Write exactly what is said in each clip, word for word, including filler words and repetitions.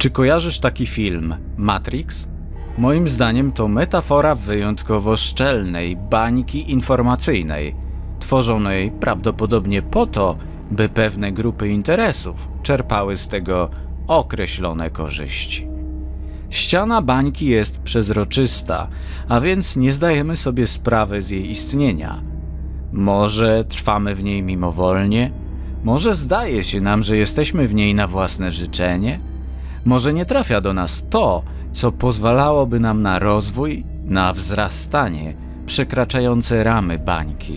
Czy kojarzysz taki film Matrix? Moim zdaniem to metafora wyjątkowo szczelnej bańki informacyjnej, tworzonej prawdopodobnie po to, by pewne grupy interesów czerpały z tego określone korzyści. Ściana bańki jest przezroczysta, a więc nie zdajemy sobie sprawy z jej istnienia. Może trwamy w niej mimowolnie, może zdaje się nam, że jesteśmy w niej na własne życzenie, może nie trafia do nas to, co pozwalałoby nam na rozwój, na wzrastanie przekraczające ramy bańki.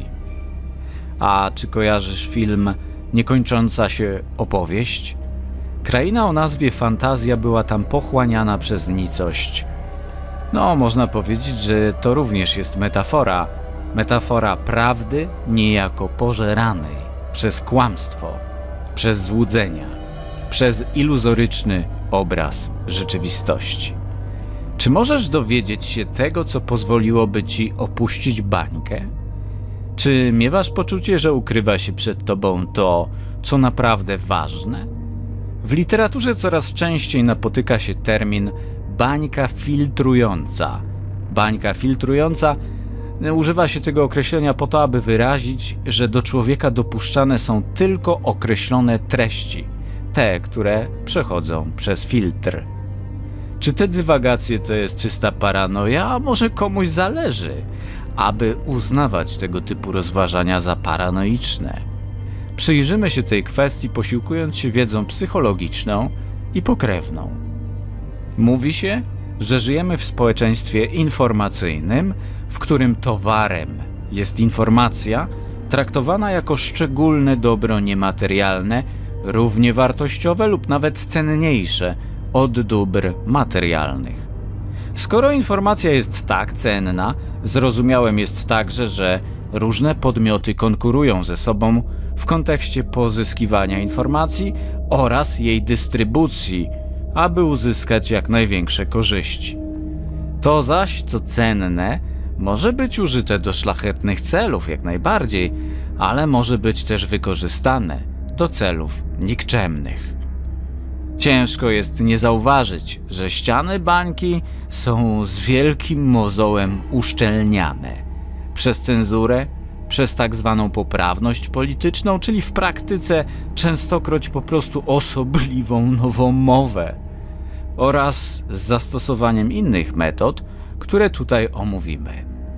A czy kojarzysz film Niekończąca się opowieść? Kraina o nazwie Fantazja była tam pochłaniana przez nicość. No, można powiedzieć, że to również jest metafora. Metafora prawdy niejako pożeranej przez kłamstwo, przez złudzenia, przez iluzoryczny obraz rzeczywistości. Czy możesz dowiedzieć się tego, co pozwoliłoby ci opuścić bańkę? Czy miewasz poczucie, że ukrywa się przed tobą to, co naprawdę ważne? W literaturze coraz częściej napotyka się termin bańka filtrująca. Bańka filtrująca, używa się tego określenia po to, aby wyrazić, że do człowieka dopuszczane są tylko określone treści, te, które przechodzą przez filtr. Czy te dywagacje to jest czysta paranoja, a może komuś zależy, aby uznawać tego typu rozważania za paranoiczne? Przyjrzymy się tej kwestii, posiłkując się wiedzą psychologiczną i pokrewną. Mówi się, że żyjemy w społeczeństwie informacyjnym, w którym towarem jest informacja traktowana jako szczególne dobro niematerialne, równie wartościowe lub nawet cenniejsze od dóbr materialnych. Skoro informacja jest tak cenna, zrozumiałem jest także, że różne podmioty konkurują ze sobą w kontekście pozyskiwania informacji oraz jej dystrybucji, aby uzyskać jak największe korzyści. To zaś, co cenne, może być użyte do szlachetnych celów jak najbardziej, ale może być też wykorzystane do celów nikczemnych. Ciężko jest nie zauważyć, że ściany bańki są z wielkim mozołem uszczelniane przez cenzurę, przez tak zwaną poprawność polityczną, czyli w praktyce częstokroć po prostu osobliwą nową mowę, oraz z zastosowaniem innych metod, które tutaj omówimy.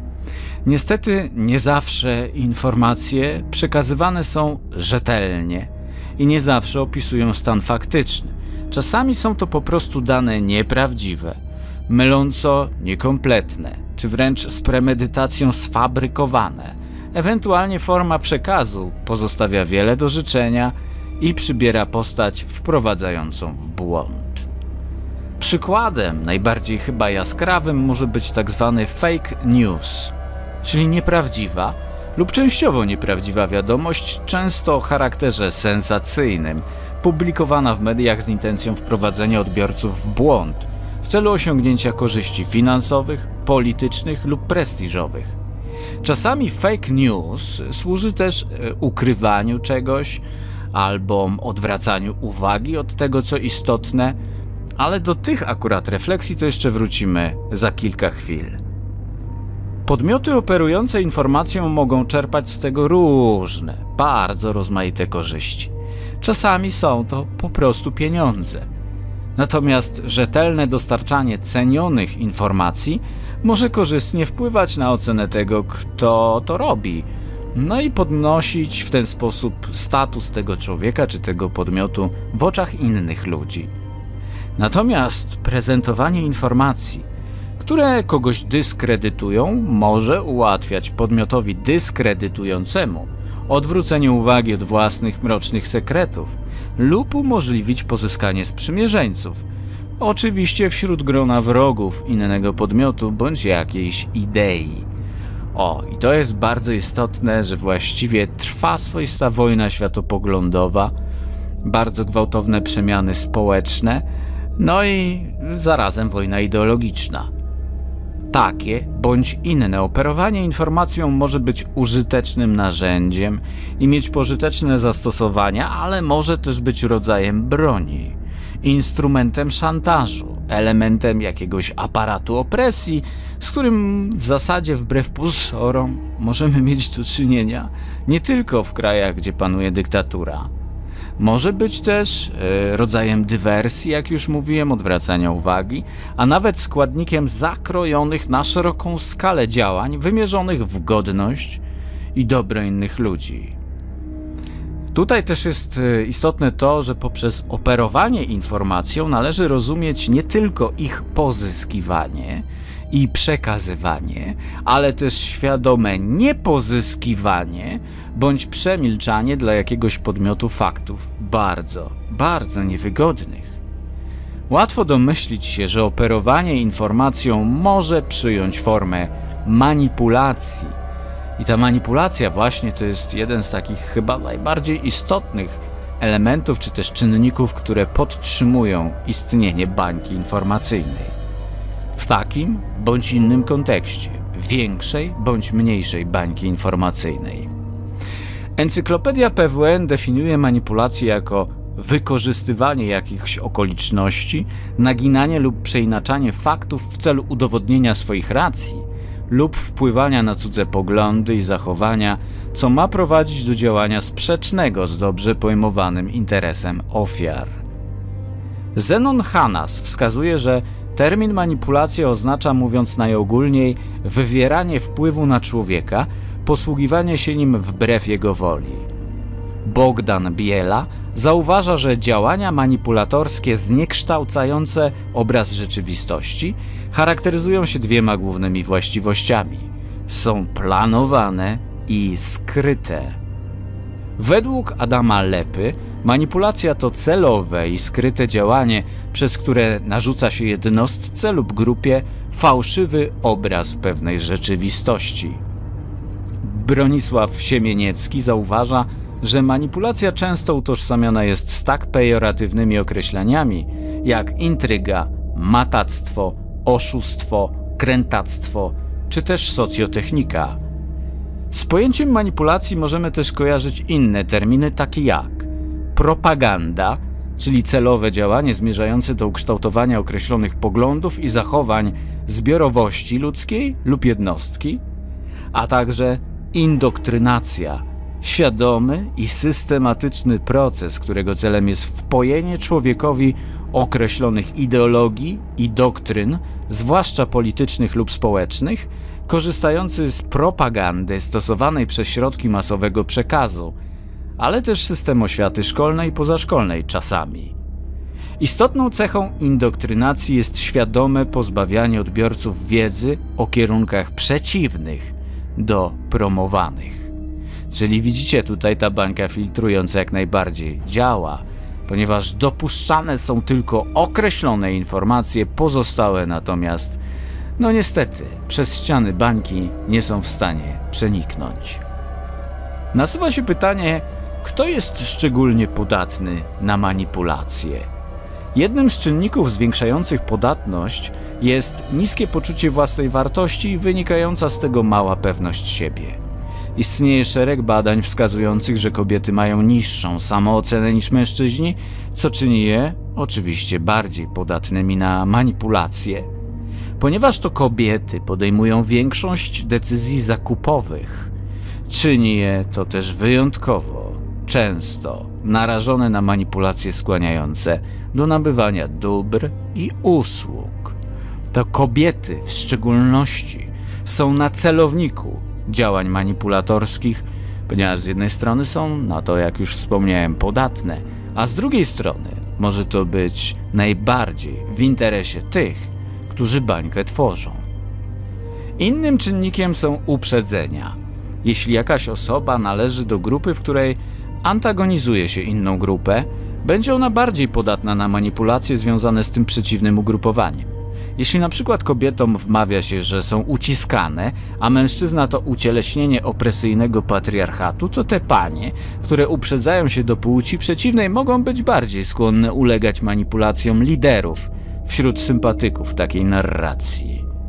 Niestety nie zawsze informacje przekazywane są rzetelnie i nie zawsze opisują stan faktyczny. Czasami są to po prostu dane nieprawdziwe, myląco niekompletne, czy wręcz z premedytacją sfabrykowane. Ewentualnie forma przekazu pozostawia wiele do życzenia i przybiera postać wprowadzającą w błąd. Przykładem, najbardziej chyba jaskrawym, może być tak zwany fake news, czyli nieprawdziwa lub częściowo nieprawdziwa wiadomość, często o charakterze sensacyjnym, publikowana w mediach z intencją wprowadzenia odbiorców w błąd w celu osiągnięcia korzyści finansowych, politycznych lub prestiżowych. Czasami fake news służy też ukrywaniu czegoś albo odwracaniu uwagi od tego, co istotne, ale do tych akurat refleksji to jeszcze wrócimy za kilka chwil. Podmioty operujące informacją mogą czerpać z tego różne, bardzo rozmaite korzyści. Czasami są to po prostu pieniądze. Natomiast rzetelne dostarczanie cenionych informacji może korzystnie wpływać na ocenę tego, kto to robi, no i podnosić w ten sposób status tego człowieka czy tego podmiotu w oczach innych ludzi. Natomiast prezentowanie informacji, które kogoś dyskredytują, może ułatwiać podmiotowi dyskredytującemu odwrócenie uwagi od własnych mrocznych sekretów lub umożliwić pozyskanie sprzymierzeńców, oczywiście wśród grona wrogów innego podmiotu bądź jakiejś idei. O, i to jest bardzo istotne, że właściwie trwa swoista wojna światopoglądowa, bardzo gwałtowne przemiany społeczne, no i zarazem wojna ideologiczna. Takie bądź inne operowanie informacją może być użytecznym narzędziem i mieć pożyteczne zastosowania, ale może też być rodzajem broni. instrumentem szantażu, elementem jakiegoś aparatu opresji, z którym w zasadzie wbrew pozorom możemy mieć do czynienia nie tylko w krajach, gdzie panuje dyktatura. Może być też e, rodzajem dywersji, jak już mówiłem, odwracania uwagi, a nawet składnikiem zakrojonych na szeroką skalę działań wymierzonych w godność i dobro innych ludzi. Tutaj też jest istotne to, że poprzez operowanie informacją należy rozumieć nie tylko ich pozyskiwanie i przekazywanie, ale też świadome niepozyskiwanie bądź przemilczanie dla jakiegoś podmiotu faktów bardzo, bardzo niewygodnych. Łatwo domyślić się, że operowanie informacją może przyjąć formę manipulacji. I ta manipulacja właśnie to jest jeden z takich chyba najbardziej istotnych elementów, czy też czynników, które podtrzymują istnienie bańki informacyjnej. W takim bądź innym kontekście, większej bądź mniejszej bańki informacyjnej. Encyklopedia P W N definiuje manipulację jako wykorzystywanie jakichś okoliczności, naginanie lub przeinaczanie faktów w celu udowodnienia swoich racji lub wpływania na cudze poglądy i zachowania, co ma prowadzić do działania sprzecznego z dobrze pojmowanym interesem ofiar. Zenon Hanas wskazuje, że termin manipulacja oznacza, mówiąc najogólniej, wywieranie wpływu na człowieka, posługiwanie się nim wbrew jego woli. Bogdan Biela zauważa, że działania manipulatorskie zniekształcające obraz rzeczywistości charakteryzują się dwiema głównymi właściwościami. Są planowane i skryte. Według Adama Lepy manipulacja to celowe i skryte działanie, przez które narzuca się jednostce lub grupie fałszywy obraz pewnej rzeczywistości. Bronisław Siemieniecki zauważa, że manipulacja często utożsamiana jest z tak pejoratywnymi określeniami jak intryga, matactwo, oszustwo, krętactwo czy też socjotechnika. Z pojęciem manipulacji możemy też kojarzyć inne terminy takie jak propaganda, czyli celowe działanie zmierzające do ukształtowania określonych poglądów i zachowań zbiorowości ludzkiej lub jednostki, a także indoktrynacja, świadomy i systematyczny proces, którego celem jest wpojenie człowiekowi określonych ideologii i doktryn, zwłaszcza politycznych lub społecznych, korzystający z propagandy stosowanej przez środki masowego przekazu, ale też system oświaty szkolnej i pozaszkolnej czasami. Istotną cechą indoktrynacji jest świadome pozbawianie odbiorców wiedzy o kierunkach przeciwnych do promowanych. Czyli widzicie, tutaj ta bańka filtrująca jak najbardziej działa, ponieważ dopuszczane są tylko określone informacje, pozostałe natomiast, no niestety, przez ściany bańki nie są w stanie przeniknąć. Nasuwa się pytanie, kto jest szczególnie podatny na manipulacje? Jednym z czynników zwiększających podatność jest niskie poczucie własnej wartości i wynikająca z tego mała pewność siebie. Istnieje szereg badań wskazujących, że kobiety mają niższą samoocenę niż mężczyźni, co czyni je oczywiście bardziej podatnymi na manipulacje. Ponieważ to kobiety podejmują większość decyzji zakupowych, czyni je to też wyjątkowo często narażone na manipulacje skłaniające do nabywania dóbr i usług. To kobiety w szczególności są na celowniku działań manipulatorskich, ponieważ z jednej strony są na to, jak już wspomniałem, podatne, a z drugiej strony może to być najbardziej w interesie tych, którzy bańkę tworzą. Innym czynnikiem są uprzedzenia. Jeśli jakaś osoba należy do grupy, w której antagonizuje się inną grupę, będzie ona bardziej podatna na manipulacje związane z tym przeciwnym ugrupowaniem. Jeśli na przykład kobietom wmawia się, że są uciskane, a mężczyzna to ucieleśnienie opresyjnego patriarchatu, to te panie, które uprzedzają się do płci przeciwnej, mogą być bardziej skłonne ulegać manipulacjom liderów wśród sympatyków takiej narracji.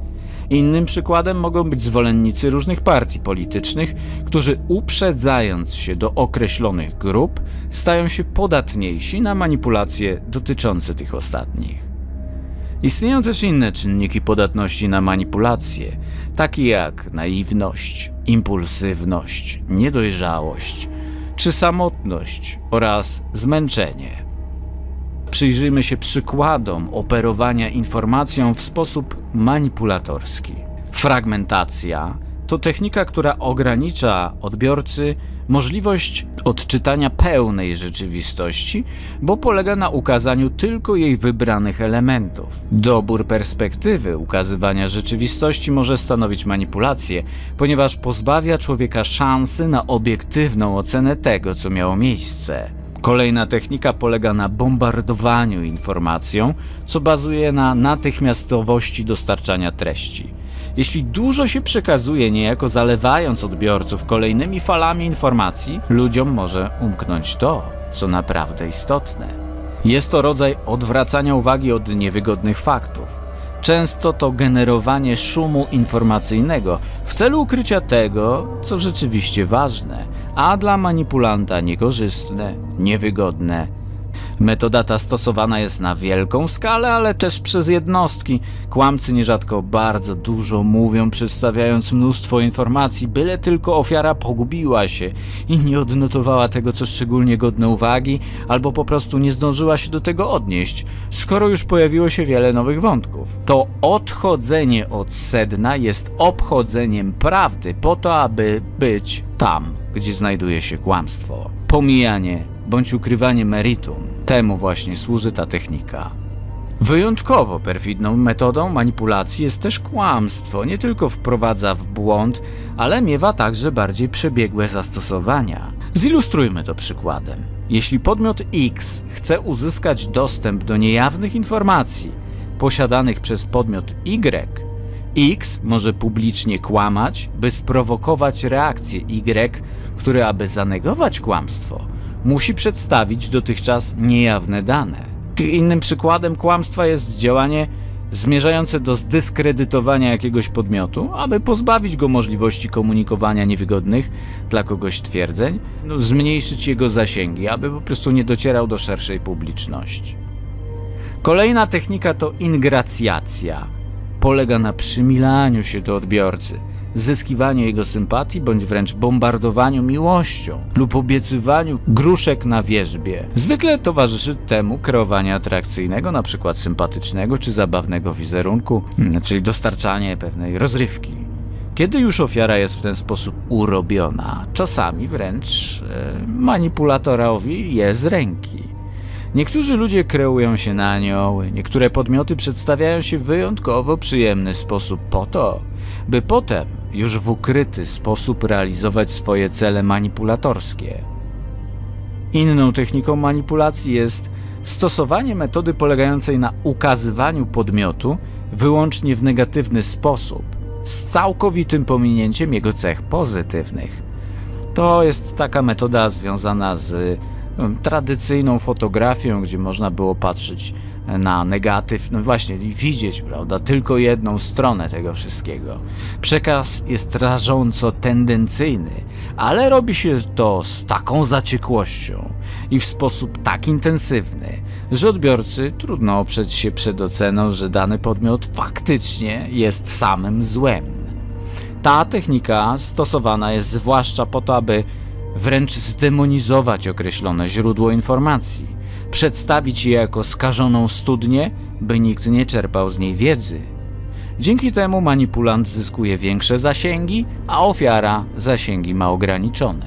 Innym przykładem mogą być zwolennicy różnych partii politycznych, którzy uprzedzając się do określonych grup, stają się podatniejsi na manipulacje dotyczące tych ostatnich. Istnieją też inne czynniki podatności na manipulacje, takie jak naiwność, impulsywność, niedojrzałość czy samotność oraz zmęczenie. Przyjrzyjmy się przykładom operowania informacją w sposób manipulatorski. Fragmentacja to technika, która ogranicza odbiorcy możliwość odczytania pełnej rzeczywistości, bo polega na ukazaniu tylko jej wybranych elementów. Dobór perspektywy ukazywania rzeczywistości może stanowić manipulację, ponieważ pozbawia człowieka szansy na obiektywną ocenę tego, co miało miejsce. Kolejna technika polega na bombardowaniu informacją, co bazuje na natychmiastowości dostarczania treści. Jeśli dużo się przekazuje, niejako zalewając odbiorców kolejnymi falami informacji, ludziom może umknąć to, co naprawdę istotne. Jest to rodzaj odwracania uwagi od niewygodnych faktów. Często to generowanie szumu informacyjnego w celu ukrycia tego, co rzeczywiście ważne, a dla manipulanta niekorzystne, niewygodne. Metoda ta stosowana jest na wielką skalę, ale też przez jednostki. Kłamcy nierzadko bardzo dużo mówią, przedstawiając mnóstwo informacji, byle tylko ofiara pogubiła się i nie odnotowała tego, co szczególnie godne uwagi, albo po prostu nie zdążyła się do tego odnieść, skoro już pojawiło się wiele nowych wątków. To odchodzenie od sedna jest obchodzeniem prawdy po to, aby być tam, gdzie znajduje się kłamstwo. Pomijanie bądź ukrywanie meritum. Temu właśnie służy ta technika. Wyjątkowo perfidną metodą manipulacji jest też kłamstwo. Nie tylko wprowadza w błąd, ale miewa także bardziej przebiegłe zastosowania. Zilustrujmy to przykładem. Jeśli podmiot X chce uzyskać dostęp do niejawnych informacji posiadanych przez podmiot Y, X może publicznie kłamać, by sprowokować reakcję Y, który, aby zanegować kłamstwo, musi przedstawić dotychczas niejawne dane. Innym przykładem kłamstwa jest działanie zmierzające do zdyskredytowania jakiegoś podmiotu, aby pozbawić go możliwości komunikowania niewygodnych dla kogoś twierdzeń, no, zmniejszyć jego zasięgi, aby po prostu nie docierał do szerszej publiczności. Kolejna technika to ingracjacja. Polega na przymilaniu się do odbiorcy, zyskiwaniu jego sympatii bądź wręcz bombardowaniu miłością lub obiecywaniu gruszek na wierzbie. Zwykle towarzyszy temu kreowanie atrakcyjnego, na przykład sympatycznego czy zabawnego wizerunku, czyli dostarczanie pewnej rozrywki. Kiedy już ofiara jest w ten sposób urobiona, czasami wręcz e, manipulatorowi je z ręki. Niektórzy ludzie kreują się na anioły, niektóre podmioty przedstawiają się w wyjątkowo przyjemny sposób po to, by potem już w ukryty sposób realizować swoje cele manipulatorskie. Inną techniką manipulacji jest stosowanie metody polegającej na ukazywaniu podmiotu wyłącznie w negatywny sposób, z całkowitym pominięciem jego cech pozytywnych. To jest taka metoda związana z tradycyjną fotografią, gdzie można było patrzeć na negatyw, no właśnie, i widzieć, prawda, tylko jedną stronę tego wszystkiego. Przekaz jest rażąco tendencyjny, ale robi się to z taką zaciekłością i w sposób tak intensywny, że odbiorcy trudno oprzeć się przed oceną, że dany podmiot faktycznie jest samym złem. Ta technika stosowana jest zwłaszcza po to, aby wręcz zdemonizować określone źródło informacji, przedstawić je jako skażoną studnię, by nikt nie czerpał z niej wiedzy. Dzięki temu manipulant zyskuje większe zasięgi, a ofiara zasięgi ma ograniczone.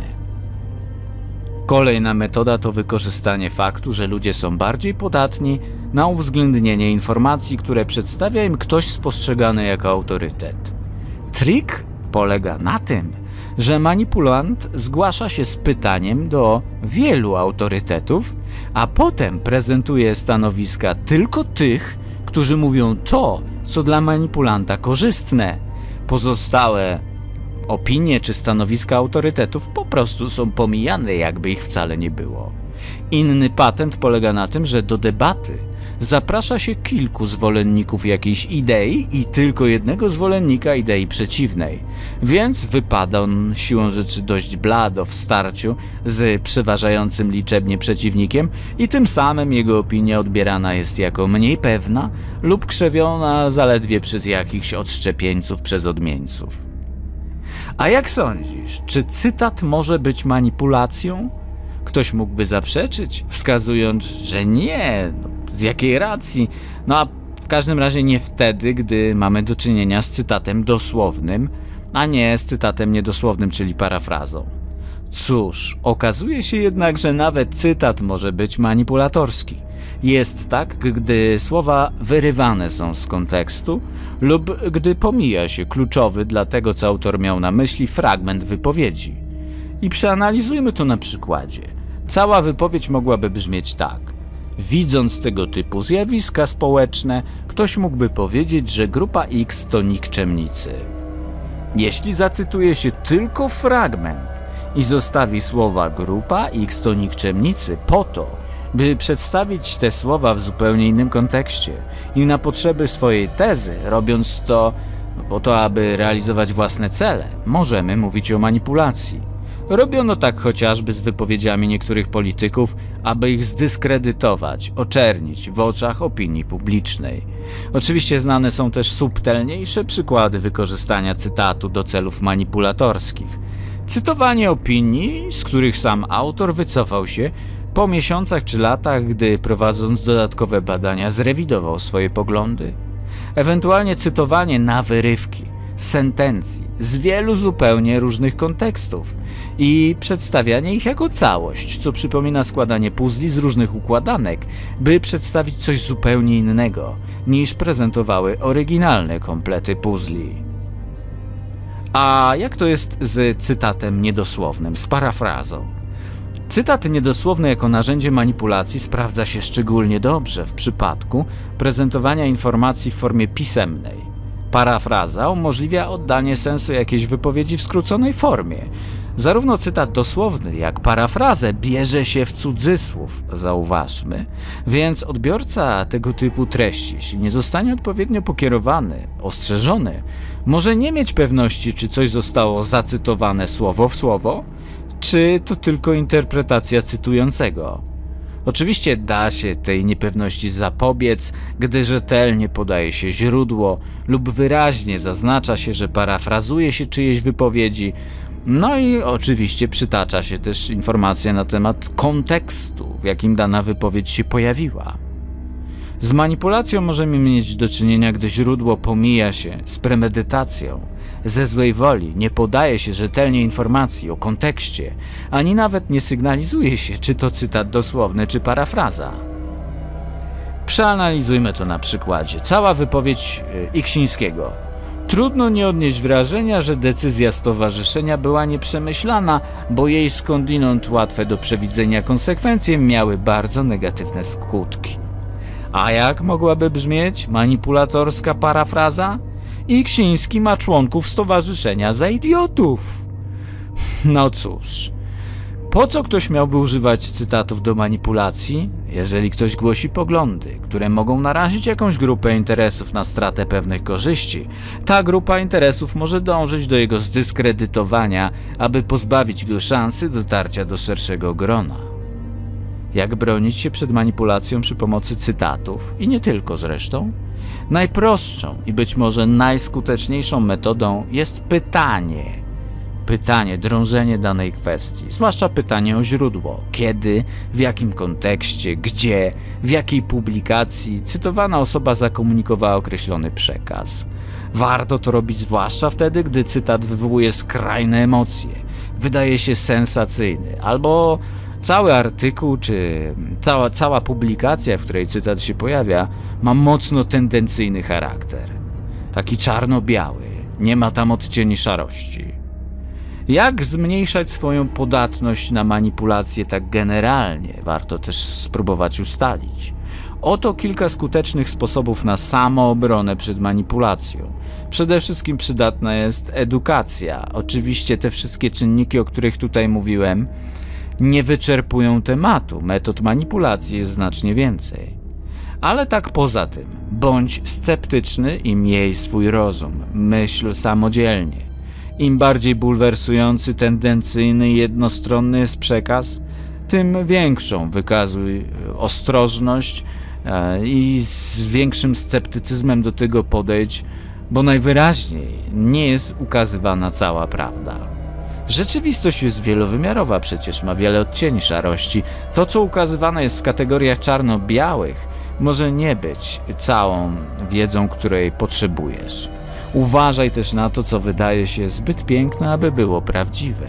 Kolejna metoda to wykorzystanie faktu, że ludzie są bardziej podatni na uwzględnienie informacji, które przedstawia im ktoś spostrzegany jako autorytet. Trik polega na tym, że manipulant zgłasza się z pytaniem do wielu autorytetów, a potem prezentuje stanowiska tylko tych, którzy mówią to, co dla manipulanta korzystne. Pozostałe opinie czy stanowiska autorytetów po prostu są pomijane, jakby ich wcale nie było. Inny patent polega na tym, że do debaty zaprasza się kilku zwolenników jakiejś idei i tylko jednego zwolennika idei przeciwnej, więc wypada on siłą rzeczy dość blado w starciu z przeważającym liczebnie przeciwnikiem i tym samym jego opinia odbierana jest jako mniej pewna lub krzewiona zaledwie przez jakichś odszczepieńców przez odmieńców. A jak sądzisz, czy cytat może być manipulacją? Ktoś mógłby zaprzeczyć, wskazując, że nie, no, z jakiej racji? No a w każdym razie nie wtedy, gdy mamy do czynienia z cytatem dosłownym, a nie z cytatem niedosłownym, czyli parafrazą. Cóż, okazuje się jednak, że nawet cytat może być manipulatorski. Jest tak, gdy słowa wyrywane są z kontekstu lub gdy pomija się kluczowy dla tego, co autor miał na myśli, fragment wypowiedzi. I przeanalizujmy to na przykładzie. Cała wypowiedź mogłaby brzmieć tak. Widząc tego typu zjawiska społeczne, ktoś mógłby powiedzieć, że grupa X to nikczemnicy. Jeśli zacytuje się tylko fragment i zostawi słowa grupa X to nikczemnicy po to, by przedstawić te słowa w zupełnie innym kontekście i na potrzeby swojej tezy, robiąc to po to, aby realizować własne cele, możemy mówić o manipulacji. Robiono tak chociażby z wypowiedziami niektórych polityków, aby ich zdyskredytować, oczernić w oczach opinii publicznej. Oczywiście znane są też subtelniejsze przykłady wykorzystania cytatu do celów manipulatorskich. Cytowanie opinii, z których sam autor wycofał się po miesiącach czy latach, gdy prowadząc dodatkowe badania zrewidował swoje poglądy. Ewentualnie cytowanie na wyrywki sentencji z wielu zupełnie różnych kontekstów i przedstawianie ich jako całość, co przypomina składanie puzli z różnych układanek, by przedstawić coś zupełnie innego, niż prezentowały oryginalne komplety puzli. A jak to jest z cytatem niedosłownym, z parafrazą? Cytat niedosłowny jako narzędzie manipulacji sprawdza się szczególnie dobrze w przypadku prezentowania informacji w formie pisemnej. Parafraza umożliwia oddanie sensu jakiejś wypowiedzi w skróconej formie. Zarówno cytat dosłowny, jak parafrazę bierze się w cudzysłów, zauważmy, więc odbiorca tego typu treści, jeśli nie zostanie odpowiednio pokierowany, ostrzeżony, może nie mieć pewności, czy coś zostało zacytowane słowo w słowo, czy to tylko interpretacja cytującego. Oczywiście da się tej niepewności zapobiec, gdy rzetelnie podaje się źródło lub wyraźnie zaznacza się, że parafrazuje się czyjeś wypowiedzi, no i oczywiście przytacza się też informacje na temat kontekstu, w jakim dana wypowiedź się pojawiła. Z manipulacją możemy mieć do czynienia, gdy źródło pomija się z premedytacją, ze złej woli, nie podaje się rzetelnie informacji o kontekście, ani nawet nie sygnalizuje się, czy to cytat dosłowny, czy parafraza. Przeanalizujmy to na przykładzie. Cała wypowiedź Iksińskiego. Trudno nie odnieść wrażenia, że decyzja stowarzyszenia była nieprzemyślana, bo jej skądinąd łatwe do przewidzenia konsekwencje miały bardzo negatywne skutki. A jak mogłaby brzmieć manipulatorska parafraza? Iksiński ma członków stowarzyszenia za idiotów. No cóż, po co ktoś miałby używać cytatów do manipulacji, jeżeli ktoś głosi poglądy, które mogą narazić jakąś grupę interesów na stratę pewnych korzyści? Ta grupa interesów może dążyć do jego zdyskredytowania, aby pozbawić go szansy dotarcia do szerszego grona. Jak bronić się przed manipulacją przy pomocy cytatów i nie tylko zresztą? Najprostszą i być może najskuteczniejszą metodą jest pytanie. Pytanie, drążenie danej kwestii, zwłaszcza pytanie o źródło. Kiedy, w jakim kontekście, gdzie, w jakiej publikacji cytowana osoba zakomunikowała określony przekaz. Warto to robić zwłaszcza wtedy, gdy cytat wywołuje skrajne emocje, wydaje się sensacyjny, albo cały artykuł czy cała, cała publikacja, w której cytat się pojawia, ma mocno tendencyjny charakter. Taki czarno-biały, nie ma tam odcieni szarości. Jak zmniejszać swoją podatność na manipulacje tak generalnie, warto też spróbować ustalić. Oto kilka skutecznych sposobów na samoobronę przed manipulacją. Przede wszystkim przydatna jest edukacja. Oczywiście te wszystkie czynniki, o których tutaj mówiłem, nie wyczerpują tematu. Metod manipulacji jest znacznie więcej. Ale tak poza tym, bądź sceptyczny i miej swój rozum, myśl samodzielnie. Im bardziej bulwersujący, tendencyjny i jednostronny jest przekaz, tym większą wykazuj ostrożność i z większym sceptycyzmem do tego podejdź, bo najwyraźniej nie jest ukazywana cała prawda. Rzeczywistość jest wielowymiarowa, przecież ma wiele odcieni szarości. To, co ukazywane jest w kategoriach czarno-białych, może nie być całą wiedzą, której potrzebujesz. Uważaj też na to, co wydaje się zbyt piękne, aby było prawdziwe.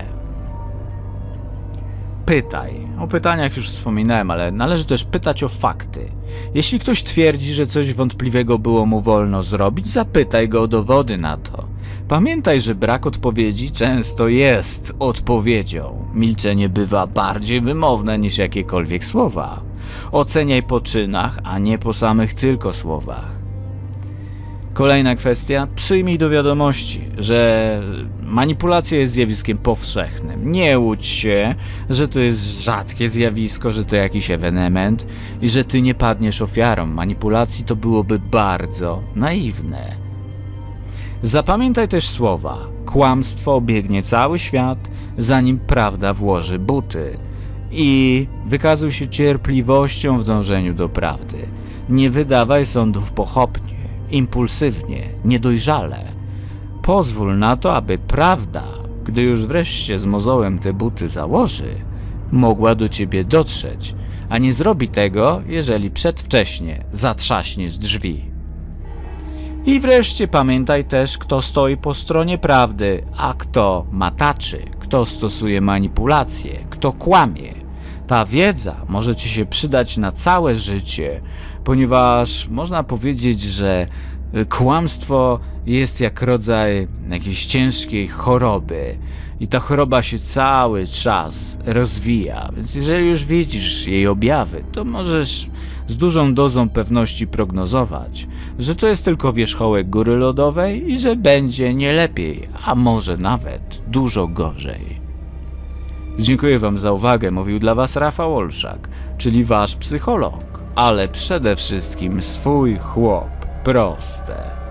Pytaj. O pytaniach już wspominałem, ale należy też pytać o fakty. Jeśli ktoś twierdzi, że coś wątpliwego było mu wolno zrobić, zapytaj go o dowody na to. Pamiętaj, że brak odpowiedzi często jest odpowiedzią. Milczenie bywa bardziej wymowne niż jakiekolwiek słowa. Oceniaj po czynach, a nie po samych tylko słowach. Kolejna kwestia. Przyjmij do wiadomości, że manipulacja jest zjawiskiem powszechnym. Nie łudź się, że to jest rzadkie zjawisko, że to jakiś ewenement i że ty nie padniesz ofiarą manipulacji, to byłoby bardzo naiwne. Zapamiętaj też słowa. Kłamstwo obiegnie cały świat, zanim prawda włoży buty. I wykazuj się cierpliwością w dążeniu do prawdy. Nie wydawaj sądów pochopnie, impulsywnie, niedojrzale. Pozwól na to, aby prawda, gdy już wreszcie z mozołem te buty założy, mogła do ciebie dotrzeć, a nie zrobi tego, jeżeli przedwcześnie zatrzaśniesz drzwi. I wreszcie pamiętaj też, kto stoi po stronie prawdy, a kto mataczy, kto stosuje manipulacje, kto kłamie. Ta wiedza może ci się przydać na całe życie, ponieważ można powiedzieć, że kłamstwo jest jak rodzaj jakiejś ciężkiej choroby i ta choroba się cały czas rozwija, więc jeżeli już widzisz jej objawy, to możesz z dużą dozą pewności prognozować, że to jest tylko wierzchołek góry lodowej i że będzie nie lepiej, a może nawet dużo gorzej. Dziękuję wam za uwagę, mówił dla was Rafał Olszak, czyli wasz psycholog, ale przede wszystkim swój chłop. Proste.